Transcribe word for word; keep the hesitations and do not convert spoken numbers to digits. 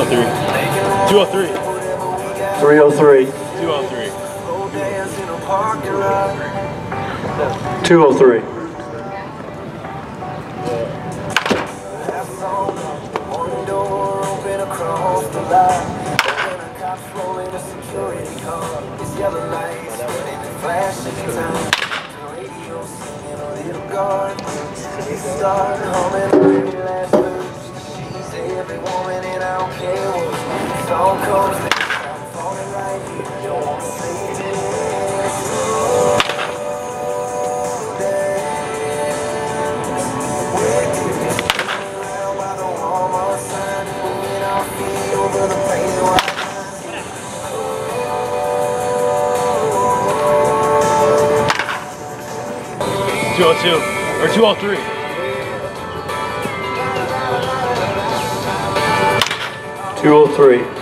three. two oh three. three oh three. two oh three. two oh three. two oh two, or two oh three. two oh three.